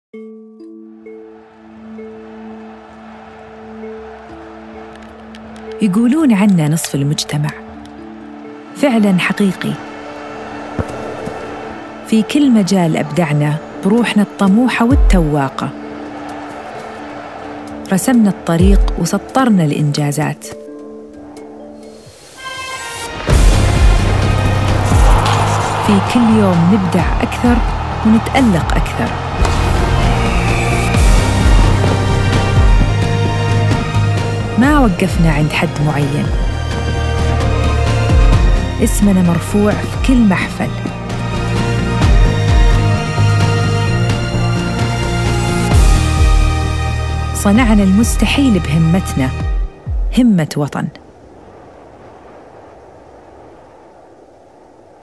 يقولون عنا نصف المجتمع، فعلاً حقيقي. في كل مجال أبدعنا بروحنا الطموحة والتواقة، رسمنا الطريق وسطرنا الإنجازات. في كل يوم نبدع أكثر ونتألق أكثر. ما وقفنا عند حد معين، اسمنا مرفوع في كل محفل. صنعنا المستحيل بهمتنا، همة وطن.